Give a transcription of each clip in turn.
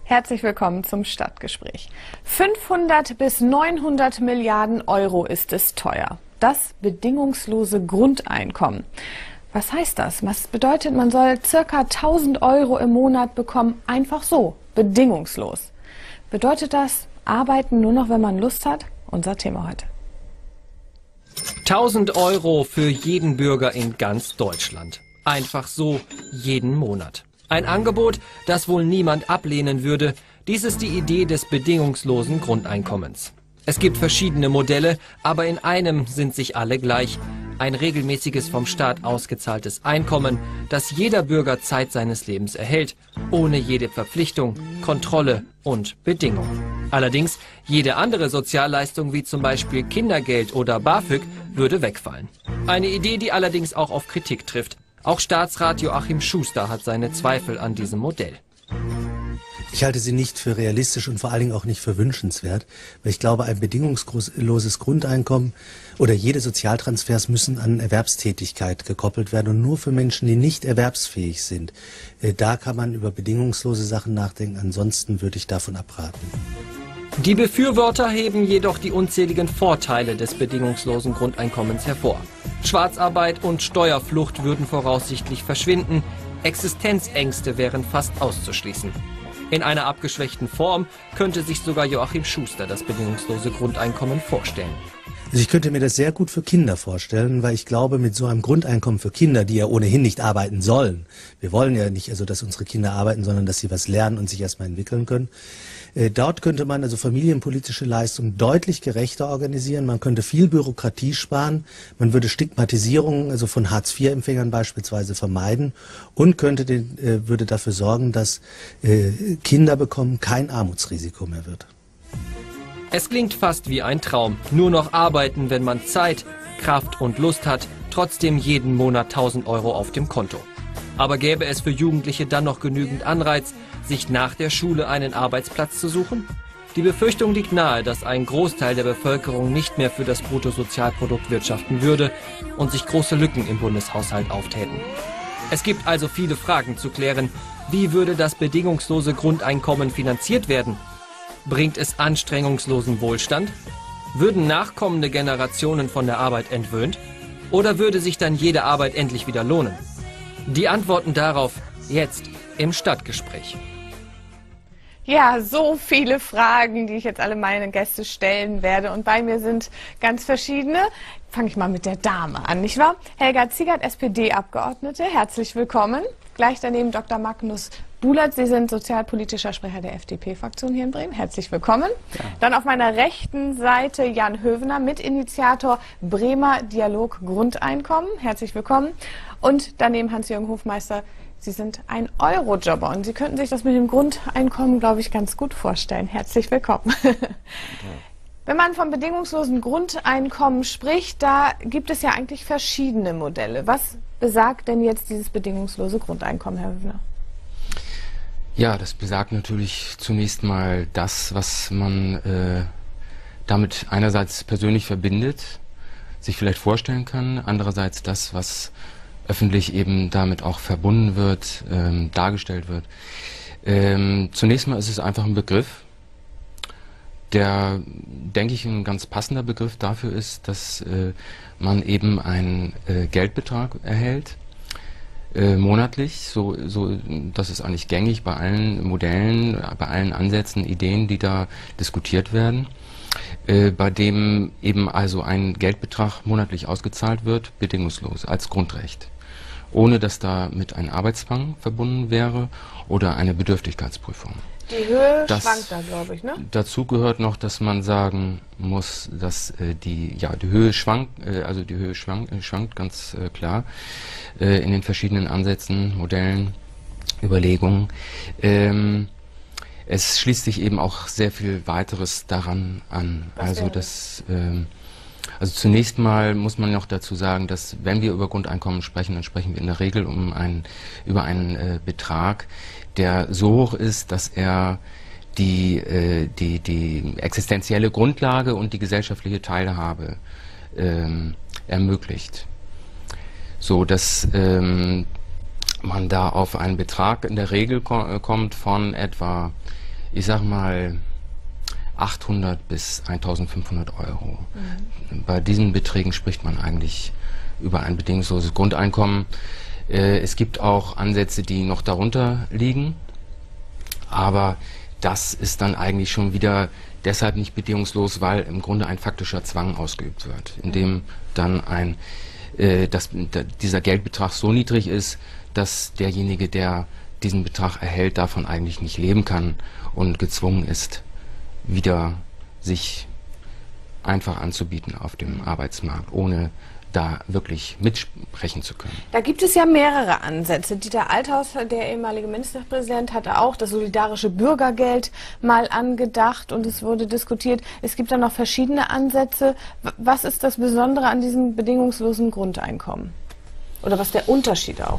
Herzlich willkommen zum Stadtgespräch. 500 bis 900 Milliarden Euro ist es teuer. Das bedingungslose Grundeinkommen. Was heißt das? Was bedeutet, man soll circa 1000 Euro im Monat bekommen, einfach so, bedingungslos. Bedeutet das, arbeiten nur noch, wenn man Lust hat? Unser Thema heute. 1000 Euro für jeden Bürger in ganz Deutschland. Einfach so, jeden Monat. Ein Angebot, das wohl niemand ablehnen würde. Dies ist die Idee des bedingungslosen Grundeinkommens. Es gibt verschiedene Modelle, aber in einem sind sich alle gleich. Ein regelmäßiges vom Staat ausgezahltes Einkommen, das jeder Bürger Zeit seines Lebens erhält, ohne jede Verpflichtung, Kontrolle und Bedingung. Allerdings, jede andere Sozialleistung wie zum Beispiel Kindergeld oder BAföG würde wegfallen. Eine Idee, die allerdings auch auf Kritik trifft. Auch Staatsrat Joachim Schuster hat seine Zweifel an diesem Modell. Ich halte sie nicht für realistisch und vor allen Dingen auch nicht für wünschenswert, weil ich glaube, ein bedingungsloses Grundeinkommen oder jede Sozialtransfers müssen an Erwerbstätigkeit gekoppelt werden und nur für Menschen, die nicht erwerbsfähig sind. Da kann man über bedingungslose Sachen nachdenken, ansonsten würde ich davon abraten. Die Befürworter heben jedoch die unzähligen Vorteile des bedingungslosen Grundeinkommens hervor. Schwarzarbeit und Steuerflucht würden voraussichtlich verschwinden, Existenzängste wären fast auszuschließen. In einer abgeschwächten Form könnte sich sogar Joachim Schuster das bedingungslose Grundeinkommen vorstellen. Also ich könnte mir das sehr gut für Kinder vorstellen, weil ich glaube, mit so einem Grundeinkommen für Kinder, die ja ohnehin nicht arbeiten sollen, wir wollen ja nicht also, dass unsere Kinder arbeiten, sondern dass sie was lernen und sich erstmal entwickeln können. Dort könnte man also familienpolitische Leistungen deutlich gerechter organisieren. Man könnte viel Bürokratie sparen. Man würde Stigmatisierung also von Hartz-IV-Empfängern beispielsweise vermeiden und würde dafür sorgen, dass Kinder bekommen kein Armutsrisiko mehr wird. Es klingt fast wie ein Traum. Nur noch arbeiten, wenn man Zeit, Kraft und Lust hat, trotzdem jeden Monat 1000 Euro auf dem Konto. Aber gäbe es für Jugendliche dann noch genügend Anreiz, sich nach der Schule einen Arbeitsplatz zu suchen? Die Befürchtung liegt nahe, dass ein Großteil der Bevölkerung nicht mehr für das Bruttosozialprodukt wirtschaften würde und sich große Lücken im Bundeshaushalt auftäten. Es gibt also viele Fragen zu klären. Wie würde das bedingungslose Grundeinkommen finanziert werden? Bringt es anstrengungslosen Wohlstand? Würden nachkommende Generationen von der Arbeit entwöhnt? Oder würde sich dann jede Arbeit endlich wieder lohnen? Die Antworten darauf jetzt im Stadtgespräch. Ja, so viele Fragen, die ich jetzt alle meine Gäste stellen werde. Und bei mir sind ganz verschiedene. Fange ich mal mit der Dame an, nicht wahr? Helga Ziegert, SPD-Abgeordnete, herzlich willkommen. Gleich daneben Dr. Magnus Buhlert, Sie sind sozialpolitischer Sprecher der FDP-Fraktion hier in Bremen. Herzlich willkommen. Ja. Dann auf meiner rechten Seite Jan Hövener, Mitinitiator Bremer Dialog Grundeinkommen. Herzlich willkommen. Und daneben Hans-Jürgen Hofmeister. Sie sind ein Eurojobber und Sie könnten sich das mit dem Grundeinkommen, glaube ich, ganz gut vorstellen. Herzlich willkommen. Wenn man vom bedingungslosen Grundeinkommen spricht, da gibt es ja eigentlich verschiedene Modelle. Was besagt denn jetzt dieses bedingungslose Grundeinkommen, Herr Hövener? Ja, das besagt natürlich zunächst mal das, was man damit einerseits persönlich verbindet, sich vielleicht vorstellen kann, andererseits das, was öffentlich eben damit auch verbunden wird, dargestellt wird. Zunächst mal ist es einfach ein Begriff, der, denke ich, ein ganz passender Begriff dafür ist, dass man eben einen Geldbetrag erhält, monatlich, das ist eigentlich gängig bei allen Modellen, bei allen Ansätzen, Ideen, die da diskutiert werden, bei dem eben also ein Geldbetrag monatlich ausgezahlt wird, bedingungslos, als Grundrecht, ohne dass da mit einem Arbeitszwang verbunden wäre oder eine Bedürftigkeitsprüfung. Die Höhe schwankt da, glaube ich, ne? Dazu gehört noch, dass man sagen muss, dass die Höhe schwankt, schwankt ganz klar in den verschiedenen Ansätzen, Modellen, Überlegungen. Es schließt sich eben auch sehr viel weiteres daran an. Also zunächst mal muss man noch dazu sagen, dass wenn wir über Grundeinkommen sprechen, dann sprechen wir in der Regel über einen Betrag, der so hoch ist, dass er die existenzielle Grundlage und die gesellschaftliche Teilhabe ermöglicht. So dass man da auf einen Betrag in der Regel kommt von etwa ich sag mal, 800 bis 1500 Euro. Bei diesen Beträgen spricht man eigentlich über ein bedingungsloses Grundeinkommen. Es gibt auch Ansätze, die noch darunter liegen, aber das ist dann eigentlich schon wieder deshalb nicht bedingungslos, weil im Grunde ein faktischer Zwang ausgeübt wird, indem dann dieser Geldbetrag so niedrig ist, dass derjenige, der diesen Betrag erhält, davon eigentlich nicht leben kann und gezwungen ist, wieder sich einfach anzubieten auf dem Arbeitsmarkt, ohne da wirklich mitsprechen zu können. Da gibt es ja mehrere Ansätze. Dieter Althaus, der ehemalige Ministerpräsident, hatte auch das solidarische Bürgergeld mal angedacht und es wurde diskutiert. Es gibt da noch verschiedene Ansätze. Was ist das Besondere an diesem bedingungslosen Grundeinkommen? Oder was ist der Unterschied auch?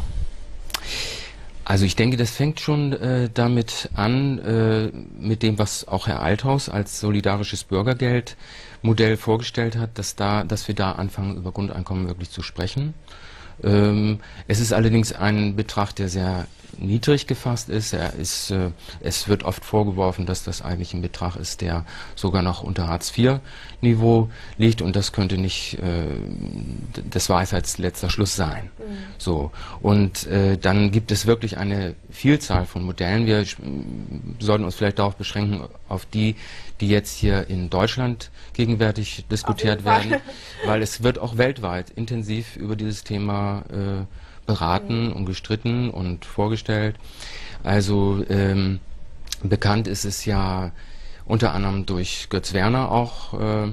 Also ich denke, das fängt schon damit an, mit dem, was auch Herr Althaus als solidarisches Bürgergeldmodell vorgestellt hat, dass wir da anfangen, über Grundeinkommen wirklich zu sprechen. Es ist allerdings ein Betrag, der sehr niedrig gefasst ist. Es wird oft vorgeworfen, dass das eigentlich ein Betrag ist, der sogar noch unter Hartz-IV-Niveau liegt, und das könnte nicht das Weisheitsletzter Schluss sein. So. Und dann gibt es wirklich eine Vielzahl von Modellen. Wir sollten uns vielleicht darauf beschränken, auf die jetzt hier in Deutschland gegenwärtig diskutiert werden, weil es wird auch weltweit intensiv über dieses Thema beraten und gestritten und vorgestellt. Also bekannt ist es ja unter anderem durch Götz Werner auch,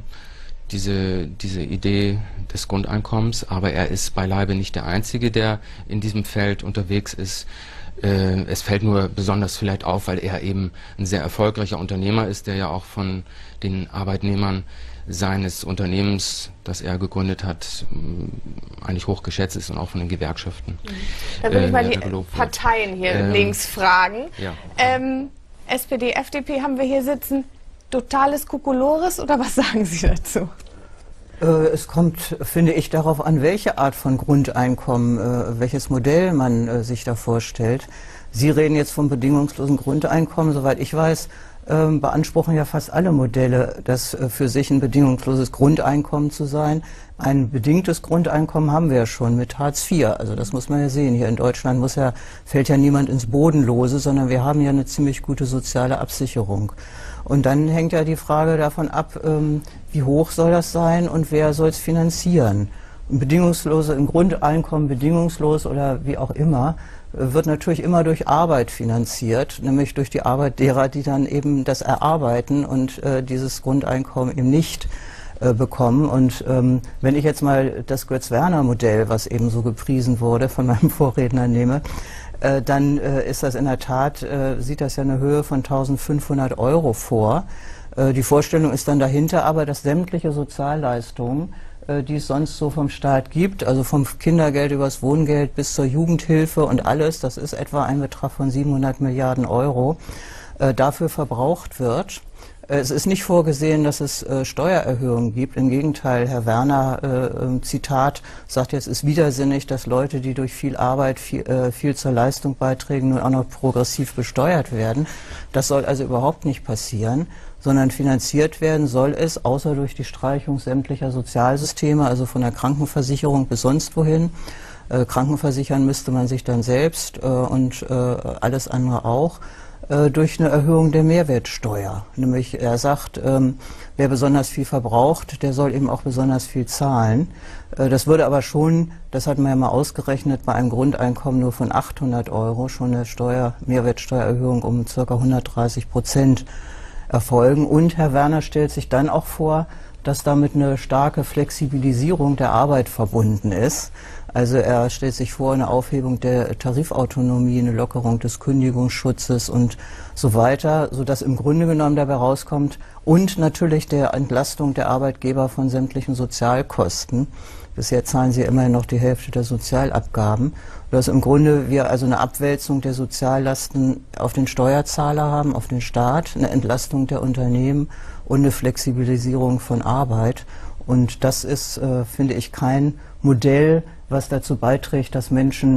diese Idee des Grundeinkommens, aber er ist beileibe nicht der Einzige, der in diesem Feld unterwegs ist. Es fällt nur besonders vielleicht auf, weil er eben ein sehr erfolgreicher Unternehmer ist, der ja auch von den Arbeitnehmern seines Unternehmens, das er gegründet hat, eigentlich hoch geschätzt ist und auch von den Gewerkschaften. Da will ich mal die Parteien hier links fragen. Ja. SPD, FDP haben wir hier sitzen. Totales Kokolores oder was sagen Sie dazu? Es kommt, finde ich, darauf an, welche Art von Grundeinkommen, welches Modell man sich da vorstellt. Sie reden jetzt vom bedingungslosen Grundeinkommen. Soweit ich weiß, beanspruchen ja fast alle Modelle, das für sich ein bedingungsloses Grundeinkommen zu sein. Ein bedingtes Grundeinkommen haben wir ja schon mit Hartz IV. Also das muss man ja sehen. Hier in Deutschland fällt ja niemand ins Bodenlose, sondern wir haben ja eine ziemlich gute soziale Absicherung. Und dann hängt ja die Frage davon ab, wie hoch soll das sein und wer soll es finanzieren. Ein Grundeinkommen bedingungslos oder wie auch immer, wird natürlich immer durch Arbeit finanziert, nämlich durch die Arbeit derer, die dann eben das erarbeiten und dieses Grundeinkommen eben nicht bekommen. Und wenn ich jetzt mal das Götz-Werner-Modell, was eben so gepriesen wurde, von meinem Vorredner nehme, dann ist das in der Tat, sieht das ja eine Höhe von 1.500 Euro vor. Die Vorstellung ist dann dahinter aber, dass sämtliche Sozialleistungen, die es sonst so vom Staat gibt, also vom Kindergeld übers Wohngeld bis zur Jugendhilfe und alles, das ist etwa ein Betrag von 700 Milliarden Euro, dafür verbraucht wird. Es ist nicht vorgesehen, dass es Steuererhöhungen gibt. Im Gegenteil, Herr Werner, Zitat, sagt jetzt, es ist widersinnig, dass Leute, die durch viel Arbeit viel zur Leistung beitragen, nun auch noch progressiv besteuert werden. Das soll also überhaupt nicht passieren, sondern finanziert werden soll es, außer durch die Streichung sämtlicher Sozialsysteme, also von der Krankenversicherung bis sonst wohin. Krankenversichern müsste man sich dann selbst und alles andere auch. Durch eine Erhöhung der Mehrwertsteuer. Nämlich er sagt, wer besonders viel verbraucht, der soll eben auch besonders viel zahlen. Das würde aber schon, das hat man ja mal ausgerechnet, bei einem Grundeinkommen nur von 800 Euro schon eine Mehrwertsteuererhöhung um ca. 130% erfolgen. Und Herr Werner stellt sich dann auch vor, dass damit eine starke Flexibilisierung der Arbeit verbunden ist. Also er stellt sich vor, eine Aufhebung der Tarifautonomie, eine Lockerung des Kündigungsschutzes und so weiter, sodass im Grunde genommen dabei rauskommt und natürlich der Entlastung der Arbeitgeber von sämtlichen Sozialkosten. Bisher zahlen sie immerhin noch die Hälfte der Sozialabgaben. Dass im Grunde wir also eine Abwälzung der Soziallasten auf den Steuerzahler haben, auf den Staat, eine Entlastung der Unternehmen und eine Flexibilisierung von Arbeit. Und das ist, finde ich, kein Modell, was dazu beiträgt, dass Menschen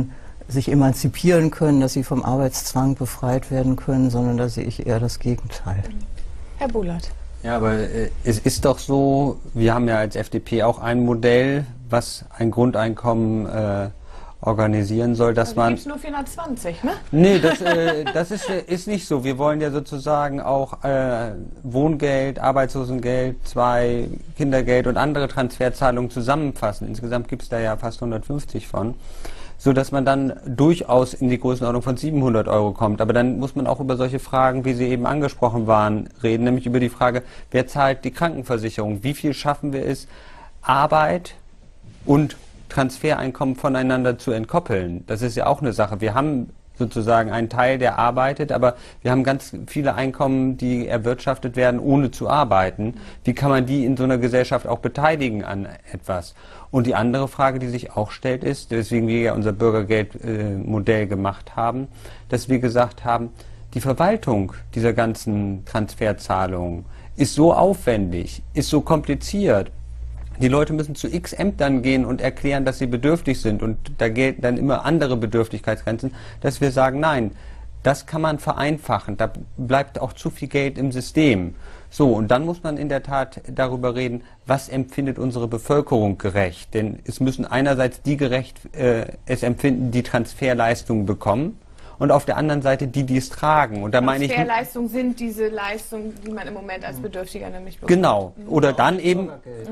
sich emanzipieren können, dass sie vom Arbeitszwang befreit werden können, sondern da sehe ich eher das Gegenteil. Herr Bulat. Ja, aber es ist doch so, wir haben ja als FDP auch ein Modell, was ein Grundeinkommen organisieren soll, dass man... Gibt es nur 420, ne? Nee, das ist nicht so. Wir wollen ja sozusagen auch Wohngeld, Arbeitslosengeld, Kindergeld und andere Transferzahlungen zusammenfassen. Insgesamt gibt es da ja fast 150 von, so dass man dann durchaus in die Größenordnung von 700 Euro kommt. Aber dann muss man auch über solche Fragen, wie sie eben angesprochen waren, reden, nämlich über die Frage, wer zahlt die Krankenversicherung? Wie viel schaffen wir es, Arbeit und Transfereinkommen voneinander zu entkoppeln? Das ist ja auch eine Sache. Wir haben sozusagen einen Teil, der arbeitet, aber wir haben ganz viele Einkommen, die erwirtschaftet werden, ohne zu arbeiten. Wie kann man die in so einer Gesellschaft auch beteiligen an etwas? Und die andere Frage, die sich auch stellt, ist, weswegen wir ja unser Bürgergeldmodell gemacht haben, dass wir gesagt haben, die Verwaltung dieser ganzen Transferzahlungen ist so aufwendig, ist so kompliziert. Die Leute müssen zu x Ämtern gehen und erklären, dass sie bedürftig sind, und da gelten dann immer andere Bedürftigkeitsgrenzen, dass wir sagen, nein, das kann man vereinfachen, da bleibt auch zu viel Geld im System. So, und dann muss man in der Tat darüber reden, was empfindet unsere Bevölkerung gerecht. Denn es müssen einerseits die gerecht es empfinden, die Transferleistungen bekommen, und auf der anderen Seite die, die es tragen. Und da meine ich, Transferleistungen sind diese Leistungen, die man im Moment als Bedürftiger nämlich bekommt. genau, oder dann eben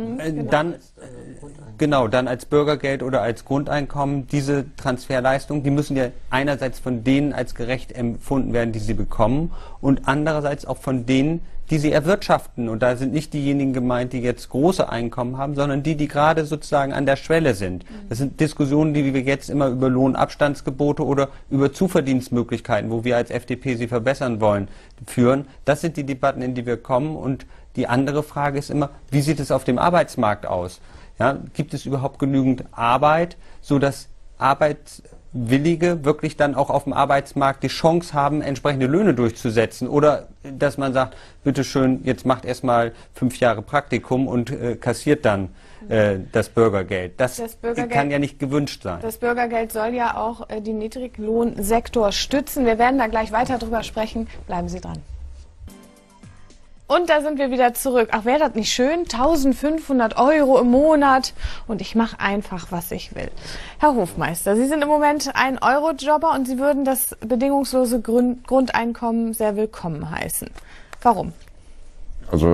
dann als Bürgergeld oder als Grundeinkommen. Diese Transferleistungen, die müssen ja einerseits von denen als gerecht empfunden werden, die sie bekommen, und andererseits auch von denen, die sie erwirtschaften. Und da sind nicht diejenigen gemeint, die jetzt große Einkommen haben, sondern die, die gerade sozusagen an der Schwelle sind. Das sind Diskussionen, die wir jetzt immer über Lohnabstandsgebote oder über Zuverdienstmöglichkeiten, wo wir als FDP sie verbessern wollen, führen. Das sind die Debatten, in die wir kommen. Und die andere Frage ist immer, wie sieht es auf dem Arbeitsmarkt aus? Ja, gibt es überhaupt genügend Arbeit, sodass Arbeitswillige wirklich dann auch auf dem Arbeitsmarkt die Chance haben, entsprechende Löhne durchzusetzen? Oder dass man sagt, bitteschön, jetzt macht erstmal 5 Jahre Praktikum und kassiert dann das Bürgergeld. Das kann ja nicht gewünscht sein. Das Bürgergeld soll ja auch den Niedriglohnsektor stützen. Wir werden da gleich weiter drüber sprechen. Bleiben Sie dran. Und da sind wir wieder zurück. Ach, wäre das nicht schön? 1.500 Euro im Monat und ich mache einfach, was ich will. Herr Hofmeister, Sie sind im Moment ein Eurojobber und Sie würden das bedingungslose Grundeinkommen sehr willkommen heißen. Warum? Also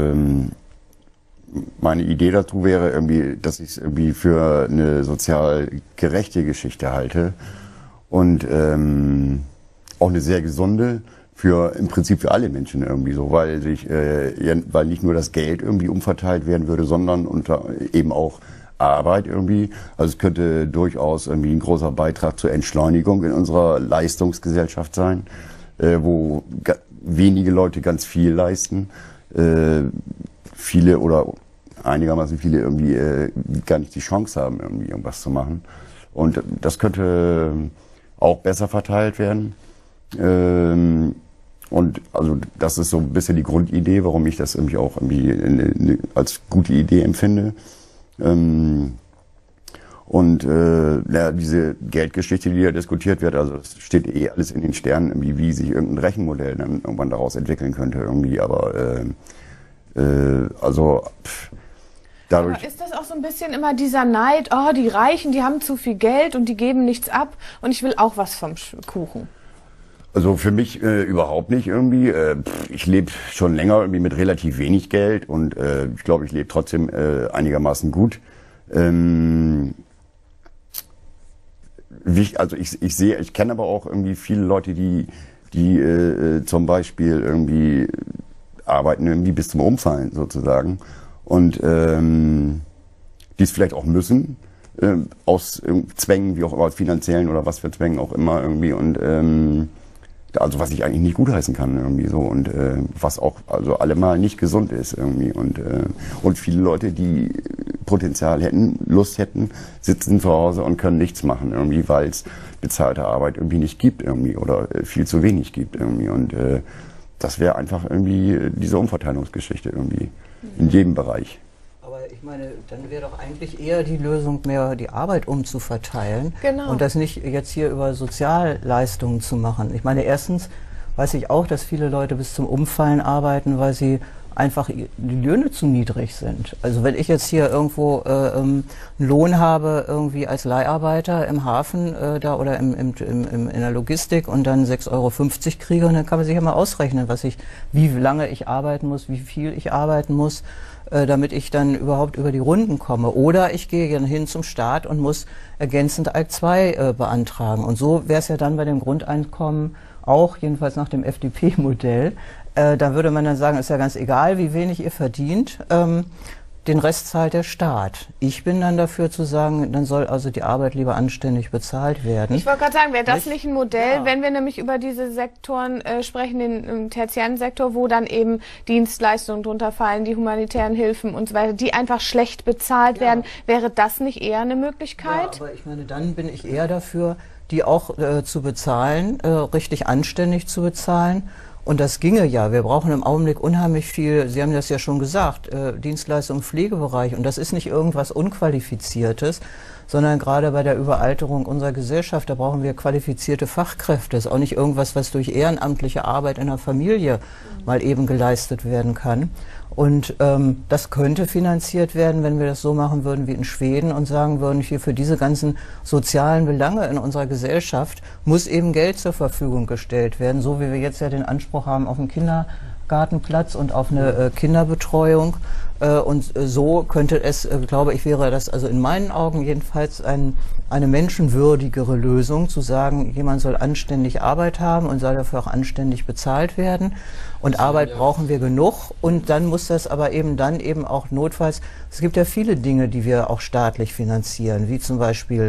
meine Idee dazu wäre irgendwie, dass ich es irgendwie für eine sozial gerechte Geschichte halte und auch eine sehr gesunde, im Prinzip für alle Menschen irgendwie so, weil weil nicht nur das Geld irgendwie umverteilt werden würde, sondern eben auch Arbeit irgendwie. Also es könnte durchaus irgendwie ein großer Beitrag zur Entschleunigung in unserer Leistungsgesellschaft sein, wo wenige Leute ganz viel leisten, viele oder einigermaßen viele irgendwie gar nicht die Chance haben, irgendwie irgendwas zu machen. Und das könnte auch besser verteilt werden. Und also das ist so ein bisschen die Grundidee, warum ich das irgendwie auch irgendwie als gute Idee empfinde. Diese Geldgeschichte, die da diskutiert wird, also es steht eh alles in den Sternen, irgendwie, wie sich irgendein Rechenmodell dann irgendwann daraus entwickeln könnte irgendwie, aber dadurch. Aber ist das auch so ein bisschen immer dieser Neid, oh, die Reichen, die haben zu viel Geld und die geben nichts ab und ich will auch was vom Kuchen? Also für mich überhaupt nicht irgendwie. Ich lebe schon länger irgendwie mit relativ wenig Geld und ich glaube, ich lebe trotzdem einigermaßen gut. Ich kenne aber auch irgendwie viele Leute, die zum Beispiel irgendwie arbeiten irgendwie bis zum Umfallen sozusagen und die es vielleicht auch müssen, aus Zwängen, wie auch immer, finanziellen oder was für Zwängen auch immer irgendwie und also was ich eigentlich nicht gutheißen kann irgendwie so und was auch also allemal nicht gesund ist irgendwie und viele Leute, die Potenzial hätten, Lust hätten, sitzen zu Hause und können nichts machen irgendwie, weil es bezahlte Arbeit irgendwie nicht gibt irgendwie oder viel zu wenig gibt irgendwie und das wäre einfach irgendwie diese Umverteilungsgeschichte irgendwie in jedem Bereich. Aber ich meine, dann wäre doch eigentlich eher die Lösung, mehr die Arbeit umzuverteilen. Genau. Und das nicht jetzt hier über Sozialleistungen zu machen. Ich meine, erstens weiß ich auch, dass viele Leute bis zum Umfallen arbeiten, weil sie einfach die Löhne zu niedrig sind. Also wenn ich jetzt hier irgendwo einen Lohn habe, irgendwie als Leiharbeiter im Hafen da oder in der Logistik und dann 6,50 Euro kriege, und dann kann man sich ja mal ausrechnen, wie lange ich arbeiten muss, wie viel ich arbeiten muss, damit ich dann überhaupt über die Runden komme. Oder ich gehe dann hin zum Staat und muss ergänzend Alk II beantragen. Und so wäre es ja dann bei dem Grundeinkommen auch, jedenfalls nach dem FDP-Modell. Da würde man dann sagen, ist ja ganz egal, wie wenig ihr verdient, den Rest zahlt der Staat. Ich bin dann dafür zu sagen, dann soll also die Arbeit lieber anständig bezahlt werden. Ich wollte gerade sagen, wäre das nicht ein Modell, wenn wir nämlich über diese Sektoren sprechen, den tertiären Sektor, wo dann eben Dienstleistungen drunter fallen, die humanitären Hilfen und so weiter, die einfach schlecht bezahlt werden, wäre das nicht eher eine Möglichkeit? Ja, aber ich meine, dann bin ich eher dafür, die auch zu bezahlen, richtig anständig zu bezahlen. Und das ginge ja. Wir brauchen im Augenblick unheimlich viel, Sie haben das ja schon gesagt, Dienstleistung im Pflegebereich. Und das ist nicht irgendwas Unqualifiziertes, sondern gerade bei der Überalterung unserer Gesellschaft, da brauchen wir qualifizierte Fachkräfte. Das ist auch nicht irgendwas, was durch ehrenamtliche Arbeit in der Familie mal eben geleistet werden kann. Und das könnte finanziert werden, wenn wir das so machen würden wie in Schweden und sagen würden, hier für diese ganzen sozialen Belange in unserer Gesellschaft muss eben Geld zur Verfügung gestellt werden, so wie wir jetzt ja den Anspruch haben auf einen Kindergartenplatz und auf eine Kinderbetreuung. Und so könnte es, glaube ich, wäre das also in meinen Augen jedenfalls eine menschenwürdigere Lösung, zu sagen, jemand soll anständig Arbeit haben und soll dafür auch anständig bezahlt werden. Und Arbeit brauchen wir genug. Und dann muss das aber eben dann eben auch notfalls, es gibt ja viele Dinge, die wir auch staatlich finanzieren, wie zum Beispiel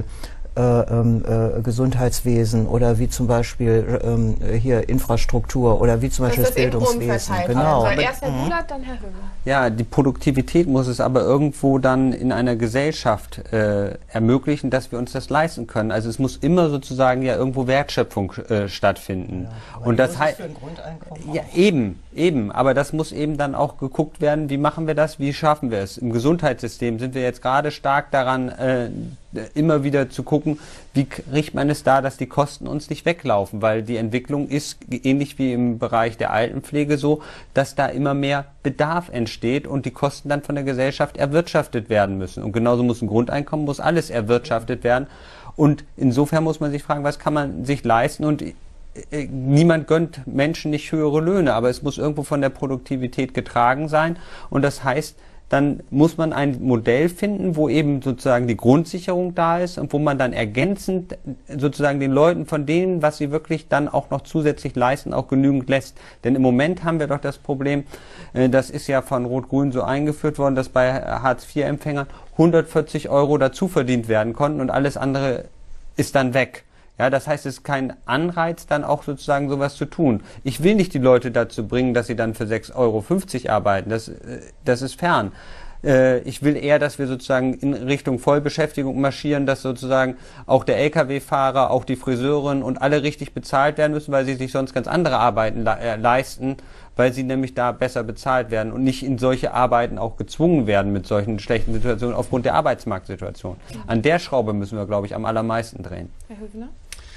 Gesundheitswesen oder wie zum Beispiel hier Infrastruktur oder wie zum Beispiel das Bildungswesen. Genau. Also erst Herr Bulat, dann Herr Höwe. Ja, die Produktivität muss es aber irgendwo dann in einer Gesellschaft ermöglichen, dass wir uns das leisten können. Also es muss immer sozusagen ja irgendwo Wertschöpfung stattfinden. Ja, und das heißt, ja, eben. Aber das muss eben dann auch geguckt werden, wie machen wir das, wie schaffen wir es. Im Gesundheitssystem sind wir jetzt gerade stark daran, immer wieder zu gucken, wie kriegt man es da, dass die Kosten uns nicht weglaufen, weil die Entwicklung ist ähnlich wie im Bereich der Altenpflege so, dass da immer mehr Bedarf entsteht und die Kosten dann von der Gesellschaft erwirtschaftet werden müssen. Und genauso muss ein Grundeinkommen, muss alles erwirtschaftet werden. Und insofern muss man sich fragen, was kann man sich leisten, und niemand gönnt Menschen nicht höhere Löhne, aber es muss irgendwo von der Produktivität getragen sein, und das heißt, dann muss man ein Modell finden, wo eben sozusagen die Grundsicherung da ist und wo man dann ergänzend sozusagen den Leuten von denen, was sie wirklich dann auch noch zusätzlich leisten, auch genügend lässt. Denn im Moment haben wir doch das Problem, das ist ja von Rot-Grün so eingeführt worden, dass bei Hartz-IV-Empfängern 140 Euro dazu verdient werden konnten und alles andere ist dann weg. Ja, das heißt, es ist kein Anreiz, dann auch sozusagen sowas zu tun. Ich will nicht die Leute dazu bringen, dass sie dann für 6,50 Euro arbeiten. Das ist fern. Ich will eher, dass wir sozusagen in Richtung Vollbeschäftigung marschieren, dass sozusagen auch der Lkw-Fahrer, auch die Friseurin und alle richtig bezahlt werden müssen, weil sie sich sonst ganz andere Arbeiten leisten, weil sie nämlich da besser bezahlt werden und nicht in solche Arbeiten auch gezwungen werden mit solchen schlechten Situationen aufgrund der Arbeitsmarktsituation. An der Schraube müssen wir, glaube ich, am allermeisten drehen. Herr Hövener?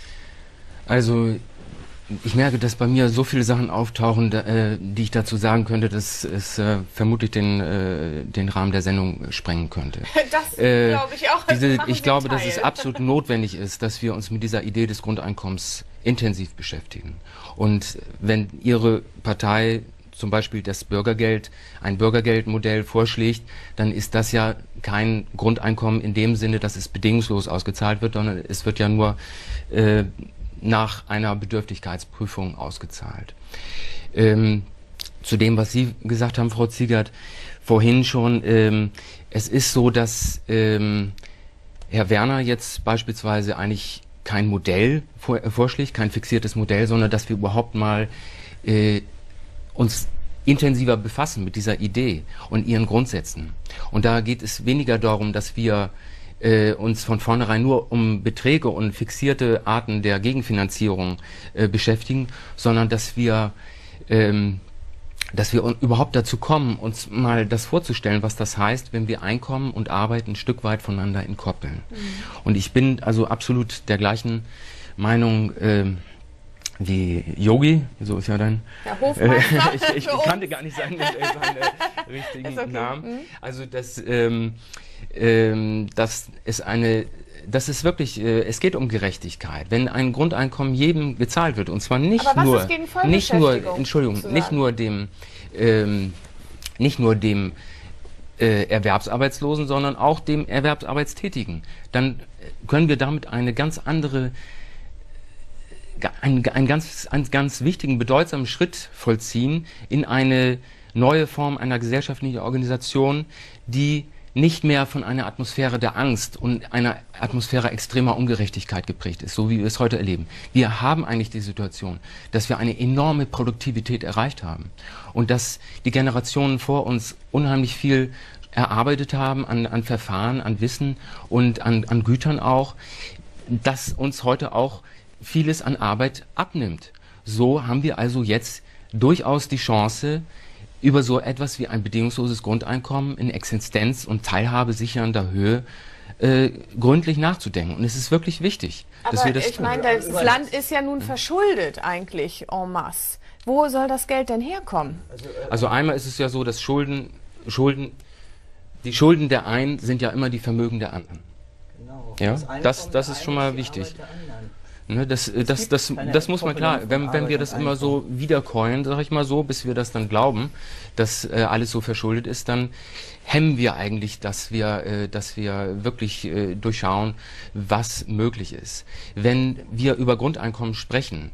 Also ich merke, dass bei mir so viele Sachen auftauchen, die ich dazu sagen könnte, dass es vermutlich den Rahmen der Sendung sprengen könnte. Das glaube ich auch. Ich glaube, dass es absolut notwendig ist, dass wir uns mit dieser Idee des Grundeinkommens intensiv beschäftigen. Und wenn Ihre Partei zum Beispiel ein Bürgergeldmodell vorschlägt, dann ist das ja kein Grundeinkommen in dem Sinne, dass es bedingungslos ausgezahlt wird, sondern es wird ja nur nach einer Bedürftigkeitsprüfung ausgezahlt. Zu dem, was Sie gesagt haben, Frau Ziegert, vorhin schon, es ist so, dass Herr Werner jetzt beispielsweise eigentlich kein Modell vorschlägt, kein fixiertes Modell, sondern dass wir überhaupt mal uns intensiver befassen mit dieser Idee und ihren Grundsätzen. Und da geht es weniger darum, dass wir uns von vornherein nur um Beträge und fixierte Arten der Gegenfinanzierung beschäftigen, sondern dass wir dass wir überhaupt dazu kommen, uns mal das vorzustellen, was das heißt, wenn wir Einkommen und Arbeit ein Stück weit voneinander entkoppeln. Und ich bin also absolut der gleichen Meinung wie Yogi, so ist ja dein... Herr Hofmeister. ich kannte gar nicht seinen richtigen okay. Namen. Also das ist wirklich, es geht um Gerechtigkeit. Wenn ein Grundeinkommen jedem gezahlt wird, und zwar nicht Aber was nur, ist gegen nicht nur, Vollbeschäftigung, Entschuldigung, sozusagen? nicht nur dem Erwerbsarbeitslosen, sondern auch dem Erwerbsarbeitstätigen, dann können wir damit eine ganz andere, einen ganz wichtigen, bedeutsamen Schritt vollziehen in eine neue Form einer gesellschaftlichen Organisation, die nicht mehr von einer Atmosphäre der Angst und einer Atmosphäre extremer Ungerechtigkeit geprägt ist, so wie wir es heute erleben. Wir haben eigentlich die Situation, dass wir eine enorme Produktivität erreicht haben und dass die Generationen vor uns unheimlich viel erarbeitet haben an Verfahren, an Wissen und an Gütern auch, dass uns heute auch vieles an Arbeit abnimmt. So haben wir also jetzt durchaus die Chance, über so etwas wie ein bedingungsloses Grundeinkommen in Existenz und Teilhabe sichernder Höhe gründlich nachzudenken. Und es ist wirklich wichtig, dass wir das tun. Ich meine, das Land ist ja nun verschuldet eigentlich en masse. Wo soll das Geld denn herkommen? Also einmal ist es ja so, dass die Schulden der einen sind ja immer die Vermögen der anderen. Genau. Ja, das ist schon mal wichtig. Ne, das muss man klar, wenn wir das immer so wiederkäuen, sag ich mal so, bis wir das dann glauben, dass alles so verschuldet ist, dann hemmen wir eigentlich, dass wir wirklich durchschauen, was möglich ist. Wenn wir über Grundeinkommen sprechen,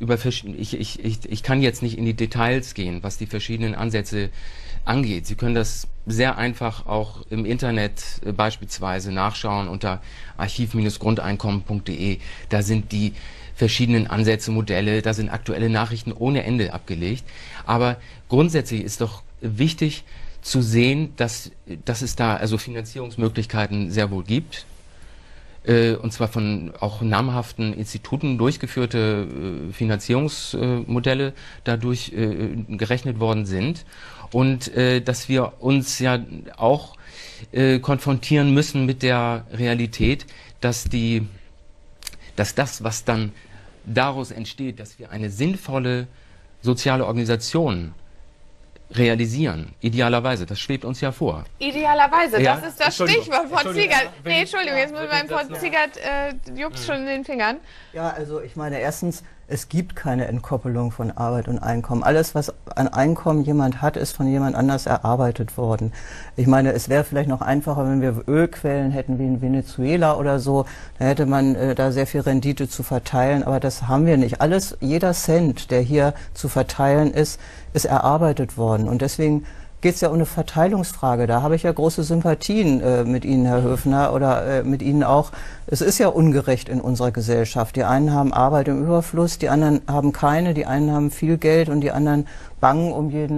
ich kann jetzt nicht in die Details gehen, was die verschiedenen Ansätze angeht. Sie können das sehr einfach auch im Internet beispielsweise nachschauen unter archiv-grundeinkommen.de. Da sind die verschiedenen Ansätze, Modelle, da sind aktuelle Nachrichten ohne Ende abgelegt. Aber grundsätzlich ist doch wichtig zu sehen, dass es da also Finanzierungsmöglichkeiten sehr wohl gibt. Und zwar von auch namhaften Instituten durchgeführte Finanzierungsmodelle dadurch gerechnet worden sind. Und dass wir uns ja auch konfrontieren müssen mit der Realität, dass das, was dann daraus entsteht, dass wir eine sinnvolle soziale Organisation realisieren, idealerweise, das schwebt uns ja vor. Idealerweise, Ja, das ist das Stichwort von Ziegert. Nee, Entschuldigung, jetzt muss beim von Ziegert juckt schon in den Fingern. Ja, also ich meine, erstens, es gibt keine Entkoppelung von Arbeit und Einkommen. Alles, was an Einkommen jemand hat, ist von jemand anders erarbeitet worden. Ich meine, es wäre vielleicht noch einfacher, wenn wir Ölquellen hätten wie in Venezuela oder so. Da hätte man da sehr viel Rendite zu verteilen, aber das haben wir nicht. Jeder Cent, der hier zu verteilen ist erarbeitet worden. Und deswegen geht es ja um eine Verteilungsfrage. Da habe ich ja große Sympathien mit Ihnen, Herr Höfner, oder mit Ihnen auch. Es ist ja ungerecht in unserer Gesellschaft. Die einen haben Arbeit im Überfluss, die anderen haben keine, die einen haben viel Geld und die anderen bangen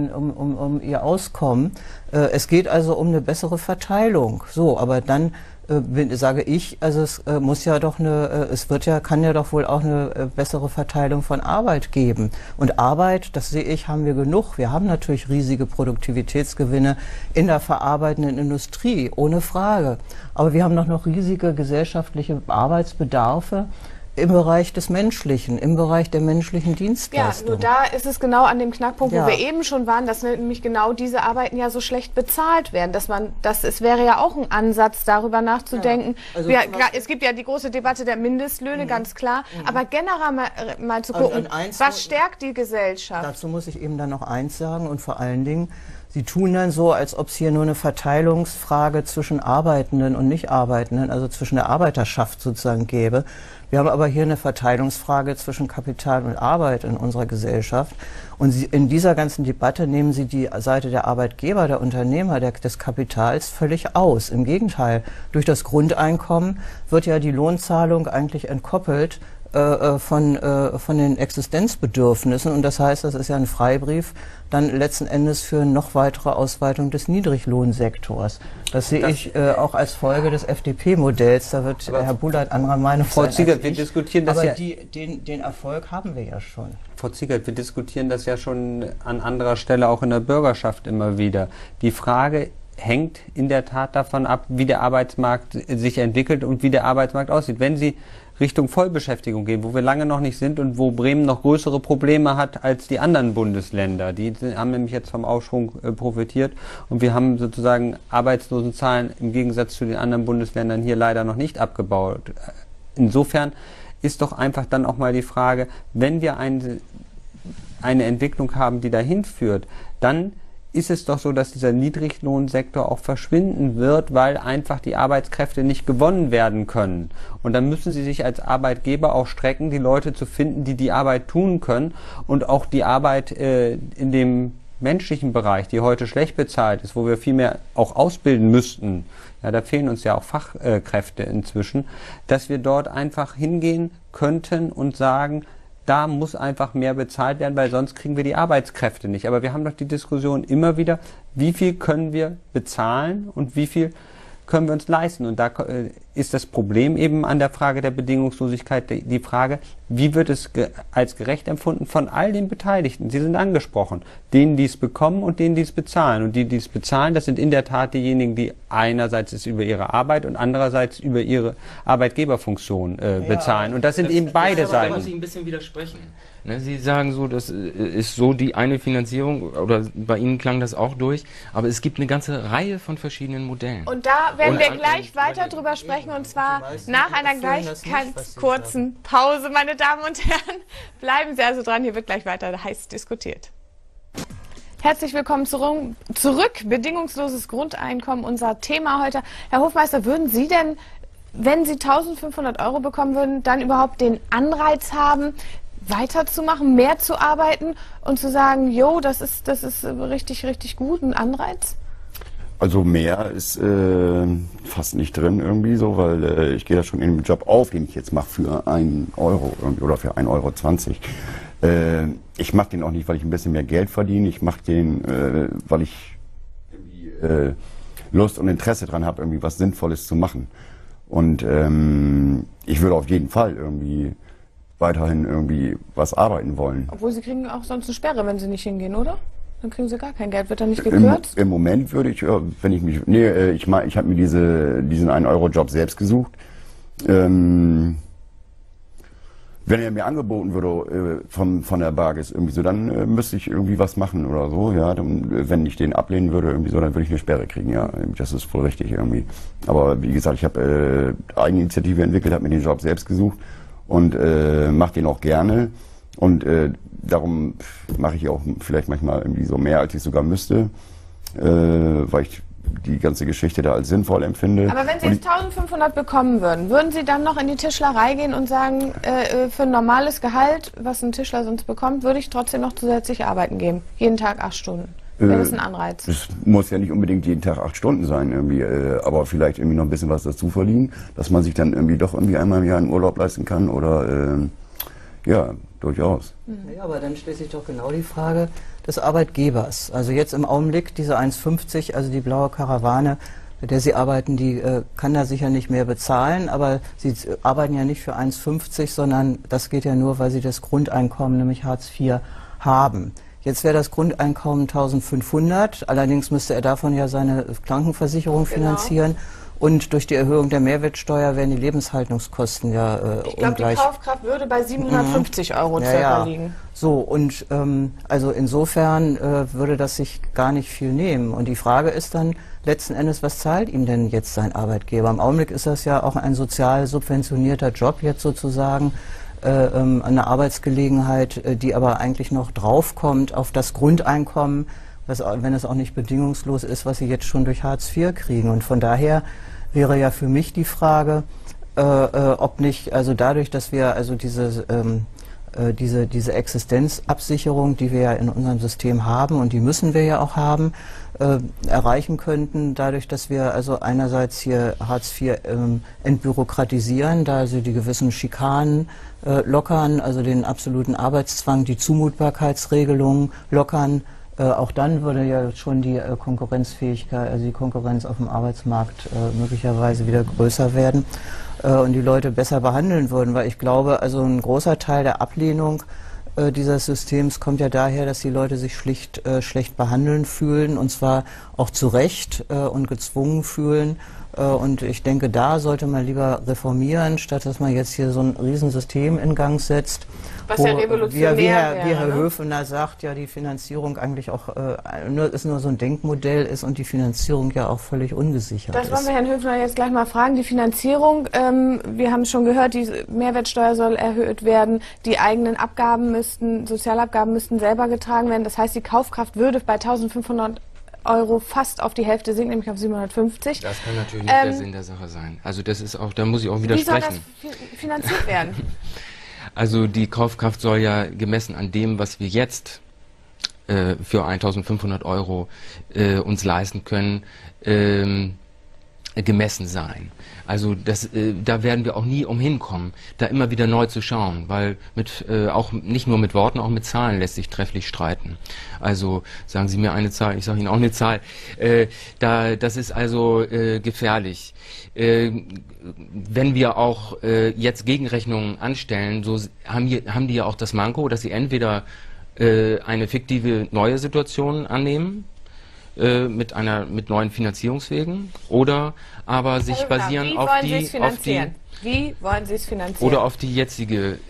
um ihr Auskommen. Es geht also um eine bessere Verteilung. So, aber dann sage ich, also es muss ja doch kann ja doch wohl auch eine bessere Verteilung von Arbeit geben. Und Arbeit, das sehe ich, haben wir genug. Wir haben natürlich riesige Produktivitätsgewinne in der verarbeitenden Industrie, ohne Frage. Aber wir haben doch noch riesige gesellschaftliche Arbeitsbedarfe im Bereich des Menschlichen, im Bereich der menschlichen Dienstleistung. Ja, nur da ist es genau an dem Knackpunkt, Ja. wo wir eben schon waren, dass nämlich genau diese Arbeiten ja so schlecht bezahlt werden. Es wäre ja auch ein Ansatz, darüber nachzudenken. Ja, also Es gibt ja die große Debatte der Mindestlöhne, ganz klar. Aber generell mal zu Also gucken, und eins- was stärkt die Gesellschaft? Dazu muss ich eben dann noch eins sagen und vor allen Dingen, Sie tun dann so, als ob es hier nur eine Verteilungsfrage zwischen Arbeitenden und Nicht-Arbeitenden, also zwischen der Arbeiterschaft sozusagen gäbe. Wir haben aber hier eine Verteilungsfrage zwischen Kapital und Arbeit in unserer Gesellschaft. Und in dieser ganzen Debatte nehmen Sie die Seite der Arbeitgeber, der Unternehmer, des Kapitals völlig aus. Im Gegenteil, durch das Grundeinkommen wird ja die Lohnzahlung eigentlich entkoppelt von den Existenzbedürfnissen, und das heißt, das ist ja ein Freibrief, dann letzten Endes für noch weitere Ausweitung des Niedriglohnsektors. Das sehe ich auch als Folge des FDP-Modells. Da wird Herr Bullard anderer Meinung sein. Frau Ziegert, wir diskutieren das ja. Aber den Erfolg haben wir ja schon. Frau Ziegert, wir diskutieren das ja schon an anderer Stelle auch in der Bürgerschaft immer wieder. Die Frage hängt in der Tat davon ab, wie der Arbeitsmarkt sich entwickelt und wie der Arbeitsmarkt aussieht. Wenn Sie Richtung Vollbeschäftigung gehen, wo wir lange noch nicht sind und wo Bremen noch größere Probleme hat als die anderen Bundesländer. Die haben nämlich jetzt vom Aufschwung profitiert und wir haben sozusagen Arbeitslosenzahlen im Gegensatz zu den anderen Bundesländern hier leider noch nicht abgebaut. Insofern ist doch einfach dann auch mal die Frage, wenn wir eine Entwicklung haben, die dahin führt, dann ist es doch so, dass dieser Niedriglohnsektor auch verschwinden wird, weil einfach die Arbeitskräfte nicht gewonnen werden können. Und dann müssen Sie sich als Arbeitgeber auch strecken, die Leute zu finden, die die Arbeit tun können und auch die Arbeit in dem menschlichen Bereich, die heute schlecht bezahlt ist, wo wir viel mehr auch ausbilden müssten, ja, da fehlen uns ja auch Fachkräfte inzwischen, dass wir dort einfach hingehen könnten und sagen, da muss einfach mehr bezahlt werden, weil sonst kriegen wir die Arbeitskräfte nicht. Aber wir haben doch die Diskussion immer wieder, wie viel können wir bezahlen und wie viel können wir uns leisten. Und da ist das Problem eben an der Frage der Bedingungslosigkeit die Frage, wie wird es als gerecht empfunden von all den Beteiligten? Sie sind angesprochen, denen, die es bekommen und denen, die es bezahlen. Und die, die es bezahlen, das sind in der Tat diejenigen, die einerseits es über ihre Arbeit und andererseits über ihre Arbeitgeberfunktion bezahlen. Und das sind eben beide Seiten. Da muss ich ein bisschen widersprechen. Ne, Sie sagen so, das ist so die eine Finanzierung, oder bei Ihnen klang das auch durch, aber es gibt eine ganze Reihe von verschiedenen Modellen. Und da werden wir gleich weiter drüber sprechen, und zwar nach einer gleich ganz kurzen Pause, meine Damen und Herren. Bleiben Sie also dran, hier wird gleich weiter heiß diskutiert. Herzlich willkommen zurück. Bedingungsloses Grundeinkommen, unser Thema heute. Herr Hofmeister, würden Sie denn, wenn Sie 1.500 € bekommen würden, dann überhaupt den Anreiz haben, weiterzumachen, mehr zu arbeiten und zu sagen, jo, das ist richtig, richtig gut, ein Anreiz? Also mehr ist fast nicht drin irgendwie so, weil ich gehe da schon in den Job auf, den ich jetzt mache für 1 Euro oder für 1,20 €. Ich mache den auch nicht, weil ich ein bisschen mehr Geld verdiene. Ich mache den, weil ich irgendwie, Lust und Interesse dran habe, irgendwie was Sinnvolles zu machen. Und ich würde auf jeden Fall irgendwie weiterhin irgendwie was arbeiten wollen. Obwohl Sie kriegen auch sonst eine Sperre, wenn Sie nicht hingehen, oder? Dann kriegen Sie gar kein Geld. Wird dann nicht gekürzt? Im Moment würde ich, wenn ich mich, ich habe mir diesen 1-Euro-Job selbst gesucht. Wenn er mir angeboten würde von der Bargis irgendwie so, dann müsste ich irgendwie was machen oder so, ja. Dann, wenn ich den ablehnen würde irgendwie so, dann würde ich eine Sperre kriegen, ja. Das ist voll richtig irgendwie. Aber wie gesagt, ich habe Eigeninitiative entwickelt, habe mir den Job selbst gesucht und mache den auch gerne. Und darum mache ich auch vielleicht manchmal irgendwie so mehr, als ich sogar müsste, weil ich die ganze Geschichte da als sinnvoll empfinde. Aber wenn Sie jetzt 1.500 bekommen würden, würden Sie dann noch in die Tischlerei gehen und sagen, für ein normales Gehalt, was ein Tischler sonst bekommt, würde ich trotzdem noch zusätzlich arbeiten gehen? Jeden Tag 8 Stunden. Wäre das ein Anreiz? Es muss ja nicht unbedingt jeden Tag 8 Stunden sein, irgendwie, aber vielleicht irgendwie noch ein bisschen was dazu verdienen, dass man sich dann irgendwie doch irgendwie einmal im Jahr einen Urlaub leisten kann oder ja, durchaus. Ja, aber dann stellt sich doch genau die Frage des Arbeitgebers. Also jetzt im Augenblick diese 1,50, also die blaue Karawane, mit der Sie arbeiten, die kann da sicher nicht mehr bezahlen, aber Sie arbeiten ja nicht für 1,50, sondern das geht ja nur, weil Sie das Grundeinkommen, nämlich Hartz IV, haben. Jetzt wäre das Grundeinkommen 1.500, allerdings müsste er davon ja seine Krankenversicherung finanzieren. Und durch die Erhöhung der Mehrwertsteuer werden die Lebenshaltungskosten ja ich glaube, die Kaufkraft würde bei 750 € circa liegen. So, und also insofern würde das sich gar nicht viel nehmen. Und die Frage ist dann letzten Endes, was zahlt ihm denn jetzt sein Arbeitgeber? Im Augenblick ist das ja auch ein sozial subventionierter Job jetzt sozusagen, eine Arbeitsgelegenheit, die aber eigentlich noch draufkommt auf das Grundeinkommen, wenn es auch nicht bedingungslos ist, was sie jetzt schon durch Hartz IV kriegen. Und von daher wäre ja für mich die Frage, ob nicht, also dadurch, dass wir also diese diese Existenzabsicherung, die wir ja in unserem System haben und die müssen wir ja auch haben, erreichen könnten, dadurch, dass wir also einerseits hier Hartz IV entbürokratisieren, da also die gewissen Schikanen lockern, also den absoluten Arbeitszwang, die Zumutbarkeitsregelungen lockern. Auch dann würde ja schon die Konkurrenzfähigkeit, also die Konkurrenz auf dem Arbeitsmarkt möglicherweise wieder größer werden und die Leute besser behandeln würden, weil ich glaube, also ein großer Teil der Ablehnung dieses Systems kommt ja daher, dass die Leute sich schlicht schlecht behandeln fühlen und zwar auch zu Recht und gezwungen fühlen. Und ich denke, da sollte man lieber reformieren, statt dass man jetzt hier so ein Riesensystem in Gang setzt. Was ja revolutionär wie wäre, Herr ne? Höfener sagt, ja die Finanzierung eigentlich auch nur so ein Denkmodell ist und die Finanzierung ja auch völlig ungesichert ist. Das wollen wir Herrn Höfner jetzt gleich mal fragen. Die Finanzierung, wir haben schon gehört, die Mehrwertsteuer soll erhöht werden, die eigenen Sozialabgaben müssten selber getragen werden. Das heißt, die Kaufkraft würde bei 1.500 Euro fast auf die Hälfte sinken, nämlich auf 750. Das kann natürlich nicht der Sinn der Sache sein. Also das ist auch, da muss ich auch widersprechen. Wie soll das finanziert werden? Also die Kaufkraft soll ja gemessen an dem, was wir jetzt für 1.500 Euro uns leisten können, gemessen sein. Also da werden wir auch nie umhin kommen, da immer wieder neu zu schauen, weil auch nicht nur mit Worten, auch mit Zahlen lässt sich trefflich streiten. Also sagen Sie mir eine Zahl, ich sage Ihnen auch eine Zahl. Das ist also gefährlich. Wenn wir auch jetzt Gegenrechnungen anstellen, so haben die ja auch das Manko, dass sie entweder eine fiktive neue Situation annehmen, mit neuen Finanzierungswegen oder aber sich basieren auf die Wie wollen Sie es finanzieren? Oder auf die jetzige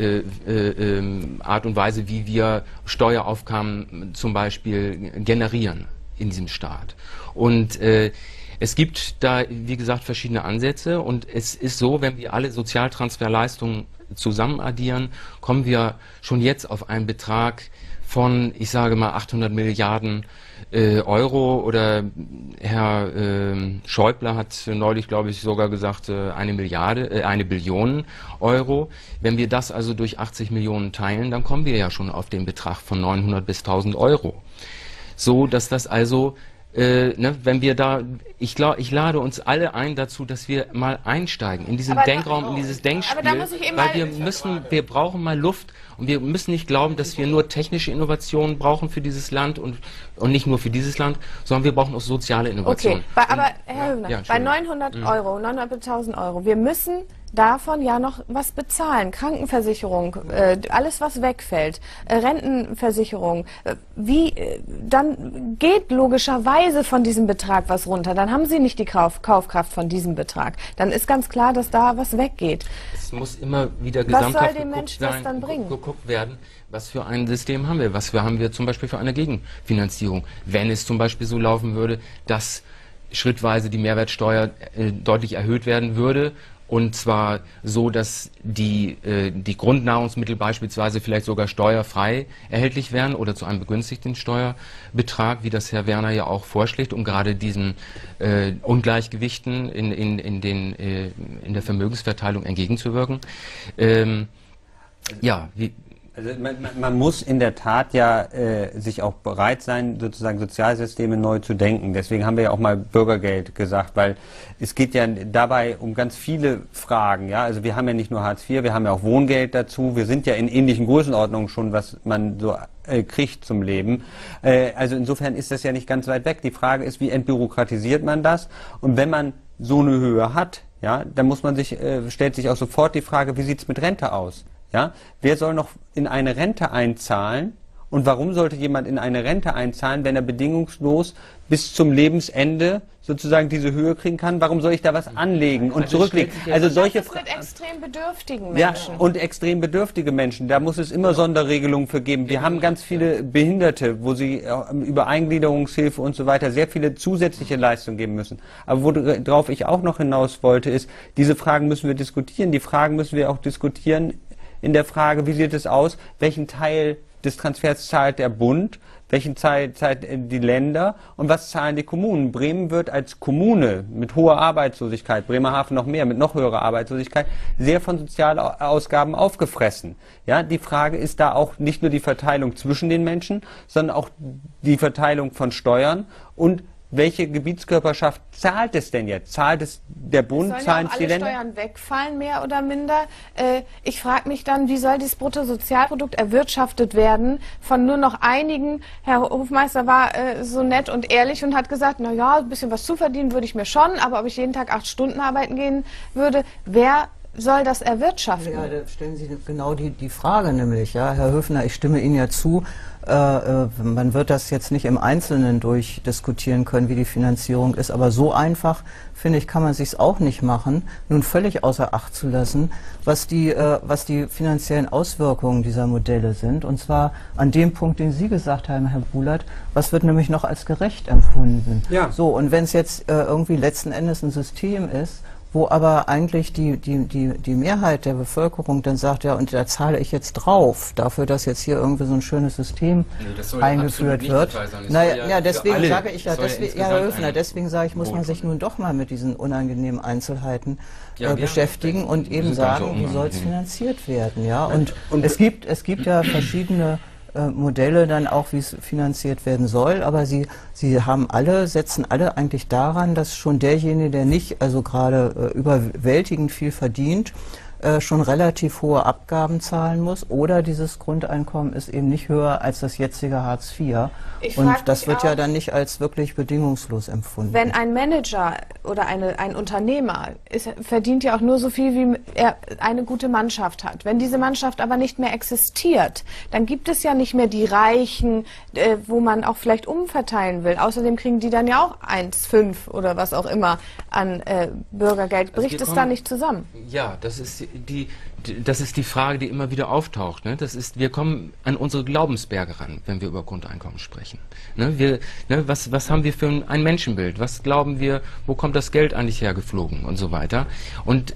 Art und Weise, wie wir Steueraufkommen zum Beispiel generieren in diesem Staat. Und es gibt da, wie gesagt, verschiedene Ansätze und es ist so, wenn wir alle Sozialtransferleistungen zusammen addieren, kommen wir schon jetzt auf einen Betrag von, ich sage mal, 800 Milliarden Euro oder Herr Schäuble hat neulich, glaube ich, sogar gesagt, 1 Billion Euro. Wenn wir das also durch 80 Millionen teilen, dann kommen wir ja schon auf den Betrag von 900 bis 1.000 Euro. So, dass das also wenn wir da, ich lade uns alle ein dazu, dass wir mal einsteigen in diesen Denkraum, in dieses Denkspiel, weil wir brauchen mal Luft und wir müssen nicht glauben, dass wir nur technische Innovationen brauchen für dieses Land und nicht nur für dieses Land, sondern wir brauchen auch soziale Innovationen. Okay, aber Herr Höfner, bei 900 Euro, 900 bis 1.000 Euro, wir müssen davon ja noch was bezahlen. Krankenversicherung, alles was wegfällt, Rentenversicherung. Dann geht logischerweise von diesem Betrag was runter. Dann haben Sie nicht die Kaufkraft von diesem Betrag. Dann ist ganz klar, dass da was weggeht. Es muss immer wieder gesamthaft geguckt werden, was für ein System haben wir. Was haben wir zum Beispiel für eine Gegenfinanzierung? Wenn es zum Beispiel so laufen würde, dass schrittweise die Mehrwertsteuer deutlich erhöht werden würde, und zwar so, dass die Grundnahrungsmittel beispielsweise vielleicht sogar steuerfrei erhältlich wären oder zu einem begünstigten Steuerbetrag, wie das Herr Werner ja auch vorschlägt, um gerade diesen Ungleichgewichten in der Vermögensverteilung entgegenzuwirken. Also man muss in der Tat ja sich auch bereit sein, sozusagen Sozialsysteme neu zu denken. Deswegen haben wir ja auch mal Bürgergeld gesagt, weil es geht ja dabei um ganz viele Fragen. Ja, also wir haben ja nicht nur Hartz IV, wir haben ja auch Wohngeld dazu. Wir sind ja in ähnlichen Größenordnungen schon, was man so kriegt zum Leben. Also insofern ist das ja nicht ganz weit weg. Die Frage ist, wie entbürokratisiert man das? Und wenn man so eine Höhe hat, ja, dann muss man stellt sich auch sofort die Frage, wie sieht's mit Rente aus? Ja, wer soll noch in eine Rente einzahlen? Und warum sollte jemand in eine Rente einzahlen, wenn er bedingungslos bis zum Lebensende sozusagen diese Höhe kriegen kann? Warum soll ich da was anlegen und zurücklegen? Also solche Fragen. Mit extrem bedürftigen Menschen. Ja, und extrem bedürftige Menschen. Da muss es immer Sonderregelungen für geben. Wir haben ganz viele Behinderte, wo sie über Eingliederungshilfe und so weiter sehr viele zusätzliche Leistungen geben müssen. Aber worauf ich auch noch hinaus wollte, ist, diese Fragen müssen wir diskutieren. Die Fragen müssen wir auch diskutieren in der Frage, wie sieht es aus, welchen Teil des Transfers zahlt der Bund, welchen zahlt die Länder und was zahlen die Kommunen? Bremen wird als Kommune mit hoher Arbeitslosigkeit, Bremerhaven noch mehr, mit noch höherer Arbeitslosigkeit, sehr von Sozialausgaben aufgefressen. Ja, die Frage ist da auch nicht nur die Verteilung zwischen den Menschen, sondern auch die Verteilung von Steuern und welche Gebietskörperschaft zahlt es denn jetzt? Zahlt es der Bund, zahlen es die Länder? Sollen ja alle Steuern wegfallen, mehr oder minder? Ich frage mich dann, wie soll dieses Bruttosozialprodukt erwirtschaftet werden von nur noch einigen? Herr Hofmeister war so nett und ehrlich und hat gesagt, na ja, ein bisschen was zu verdienen würde ich mir schon, aber ob ich jeden Tag 8 Stunden arbeiten gehen würde, wer soll das erwirtschaften? Ja, da stellen Sie genau die Frage nämlich, ja, Herr Höfner, ich stimme Ihnen ja zu, man wird das jetzt nicht im Einzelnen durchdiskutieren können, wie die Finanzierung ist, aber so einfach, finde ich, kann man sich's auch nicht machen, nun völlig außer Acht zu lassen, was die finanziellen Auswirkungen dieser Modelle sind, und zwar an dem Punkt, den Sie gesagt haben, Herr Bulat, was wird nämlich noch als gerecht empfunden? Ja. So, und wenn es jetzt irgendwie letzten Endes ein System ist, wo aber eigentlich die Mehrheit der Bevölkerung dann sagt, ja, und da zahle ich jetzt drauf, dafür, dass jetzt hier irgendwie so ein schönes System eingeführt wird. Naja, deswegen sage ich ja, Herr Höfner, deswegen sage ich, muss man sich nun doch mal mit diesen unangenehmen Einzelheiten beschäftigen und eben sagen, wie soll es finanziert werden, ja? Und es gibt ja verschiedene Modelle dann auch, wie es finanziert werden soll, aber sie setzen alle eigentlich daran, dass schon derjenige, der nicht also gerade überwältigend viel verdient, schon relativ hohe Abgaben zahlen muss, oder dieses Grundeinkommen ist eben nicht höher als das jetzige Hartz IV. Und das wird ja dann nicht als wirklich bedingungslos empfunden. Wenn ein Manager oder ein Unternehmer verdient ja auch nur so viel, wie er eine gute Mannschaft hat. Wenn diese Mannschaft aber nicht mehr existiert, dann gibt es ja nicht mehr die Reichen, wo man auch vielleicht umverteilen will. Außerdem kriegen die dann ja auch 1,5 oder was auch immer an Bürgergeld. Bricht es da nicht zusammen? Ja, das ist die Frage, die immer wieder auftaucht. Ne? Wir kommen an unsere Glaubensberge ran, wenn wir über Grundeinkommen sprechen. Ne? Was haben wir für ein Menschenbild? Was glauben wir, wo kommt das Geld eigentlich hergeflogen und so weiter? Und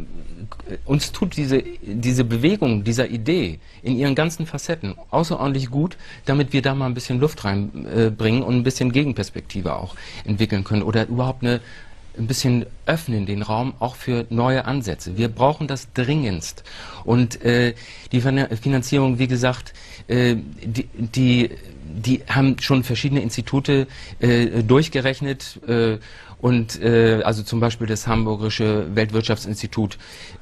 uns tut diese Bewegung, dieser Idee in ihren ganzen Facetten außerordentlich gut, damit wir da mal ein bisschen Luft reinbringen und ein bisschen Gegenperspektive auch entwickeln können oder überhaupt ein bisschen öffnen den Raum auch für neue Ansätze. Wir brauchen das dringendst. Und die Finanzierung, wie gesagt, die haben schon verschiedene Institute durchgerechnet, also zum Beispiel das Hamburgische Weltwirtschaftsinstitut,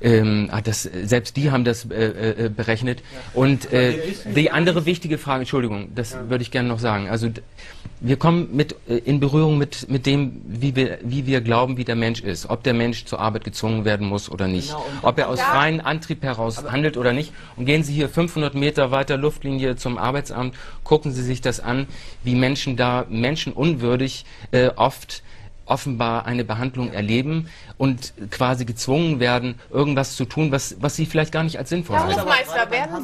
selbst die haben das berechnet. Und die andere wichtige Frage, Entschuldigung, das würde ich gerne noch sagen. Also wir kommen in Berührung mit dem, wie wir glauben, wie der Mensch ist. Ob der Mensch zur Arbeit gezwungen werden muss oder nicht. Genau, ob er aus freiem Antrieb heraus handelt oder nicht. Und gehen Sie hier 500 Meter weiter Luftlinie zum Arbeitsamt, gucken Sie sich das an, wie Menschen da menschenunwürdig oft offenbar eine Behandlung erleben und quasi gezwungen werden, irgendwas zu tun, was sie vielleicht gar nicht als sinnvoll halten. Herr Hofmeister, werden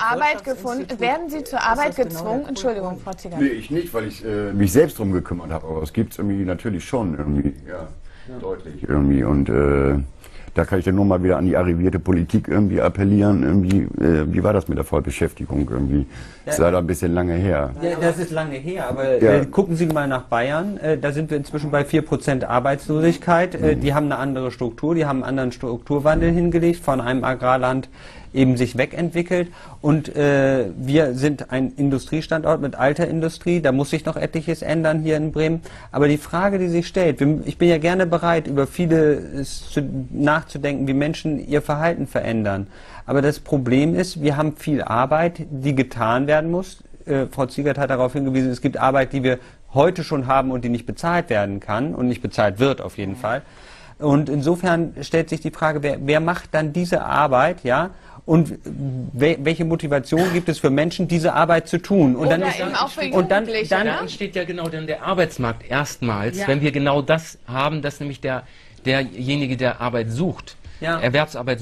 Sie zur Arbeit gezwungen? Entschuldigung, Frau Ziegert. Nee, ich nicht, weil ich mich selbst drum gekümmert habe, aber es gibt es irgendwie natürlich schon irgendwie, deutlich irgendwie, und da kann ich dann nur mal wieder an die arrivierte Politik irgendwie appellieren. Irgendwie, wie war das mit der Vollbeschäftigung irgendwie? Das ist leider ein bisschen lange her. Ja, das ist lange her, aber gucken Sie mal nach Bayern. Da sind wir inzwischen bei 4% Arbeitslosigkeit. Die haben eine andere Struktur, die haben einen anderen Strukturwandel hingelegt, von einem Agrarland eben sich wegentwickelt, und wir sind ein Industriestandort mit alter Industrie, da muss sich noch etliches ändern hier in Bremen, aber die Frage, die sich stellt, ich bin ja gerne bereit, über vieles nachzudenken, wie Menschen ihr Verhalten verändern, aber das Problem ist, wir haben viel Arbeit, die getan werden muss. Frau Ziegert hat darauf hingewiesen, es gibt Arbeit, die wir heute schon haben und die nicht bezahlt werden kann und nicht bezahlt wird auf jeden Fall. Und insofern stellt sich die Frage, wer macht dann diese Arbeit, ja? Und welche Motivation gibt es für Menschen, diese Arbeit zu tun? Und dann dann entsteht ja genau dann der Arbeitsmarkt erstmals, wenn wir genau das haben, dass nämlich derjenige, der Arbeit sucht, Erwerbsarbeit sucht,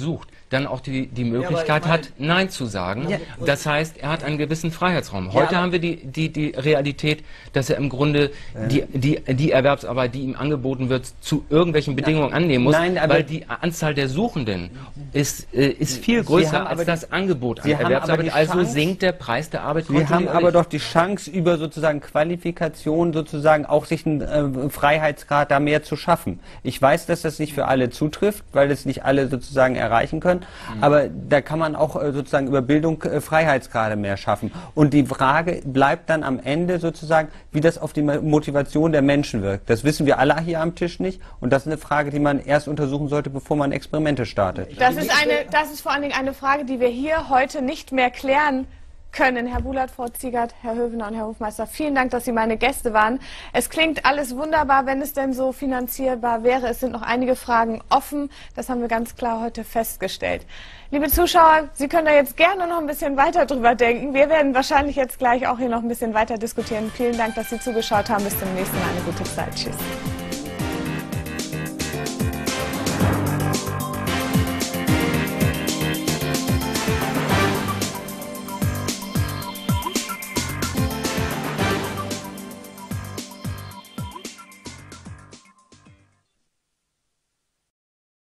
dann auch die Möglichkeit hat, Nein zu sagen. Ja, das heißt, er hat einen gewissen Freiheitsraum. Heute haben wir die Realität, dass er im Grunde die Erwerbsarbeit, die ihm angeboten wird, zu irgendwelchen Bedingungen annehmen muss, weil die Anzahl der Suchenden ist viel größer als das Angebot an Erwerbsarbeit. Also sinkt der Preis der Arbeit kontinuierlich. Sie haben aber doch die Chance, über sozusagen Qualifikation sozusagen auch sich einen Freiheitsgrad da mehr zu schaffen. Ich weiß, dass das nicht für alle zutrifft, weil das nicht alle sozusagen erreichen können, aber da kann man auch sozusagen über Bildung Freiheitsgrade mehr schaffen. Und die Frage bleibt dann am Ende sozusagen, wie das auf die Motivation der Menschen wirkt. Das wissen wir alle hier am Tisch nicht und das ist eine Frage, die man erst untersuchen sollte, bevor man Experimente startet. Das ist vor allen Dingen eine Frage, die wir hier heute nicht mehr klären können. Herr Bulat, Frau Ziegert, Herr Hövener und Herr Hofmeister, vielen Dank, dass Sie meine Gäste waren. Es klingt alles wunderbar, wenn es denn so finanzierbar wäre. Es sind noch einige Fragen offen. Das haben wir ganz klar heute festgestellt. Liebe Zuschauer, Sie können da jetzt gerne noch ein bisschen weiter drüber denken. Wir werden wahrscheinlich jetzt gleich auch hier noch ein bisschen weiter diskutieren. Vielen Dank, dass Sie zugeschaut haben. Bis zum nächsten Mal. Eine gute Zeit. Tschüss.